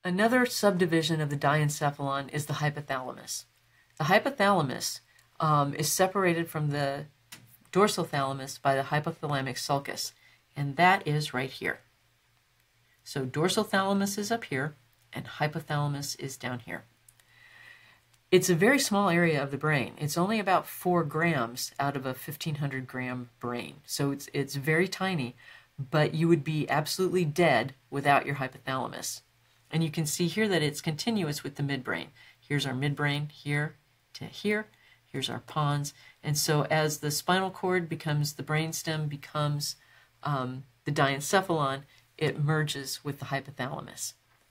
Another subdivision of the diencephalon is the hypothalamus. The hypothalamus is separated from the dorsal thalamus by the hypothalamic sulcus, and that is right here. So dorsal thalamus is up here, and hypothalamus is down here. It's a very small area of the brain. It's only about 4 grams out of a 1,500 gram brain. So it's very tiny, but you would be absolutely dead without your hypothalamus. And you can see here that it's continuous with the midbrain. Here's our midbrain, here to here. Here's our pons. And so as the spinal cord becomes, the brainstem becomes the diencephalon, it merges with the hypothalamus.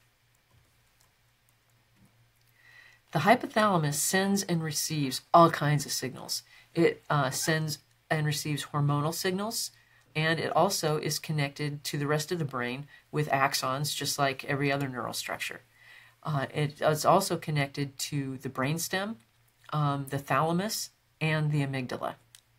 The hypothalamus sends and receives all kinds of signals. It sends and receives hormonal signals, and it also is connected to the rest of the brain with axons, just like every other neural structure. It is also connected to the brainstem, the thalamus, and the amygdala.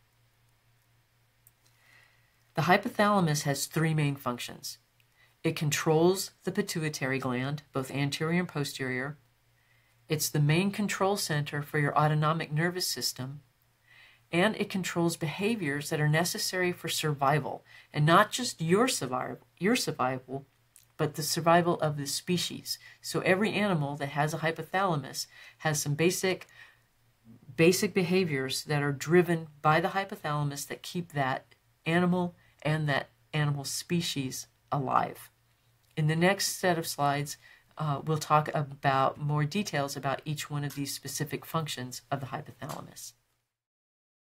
The hypothalamus has 3 main functions. It controls the pituitary gland, both anterior and posterior. It's the main control center for your autonomic nervous system, and it controls behaviors that are necessary for survival, and not just your survival, but the survival of the species. So every animal that has a hypothalamus has some basic behaviors that are driven by the hypothalamus that keep that animal and that animal species alive. In the next set of slides, we'll talk about more details about each one of these specific functions of the hypothalamus.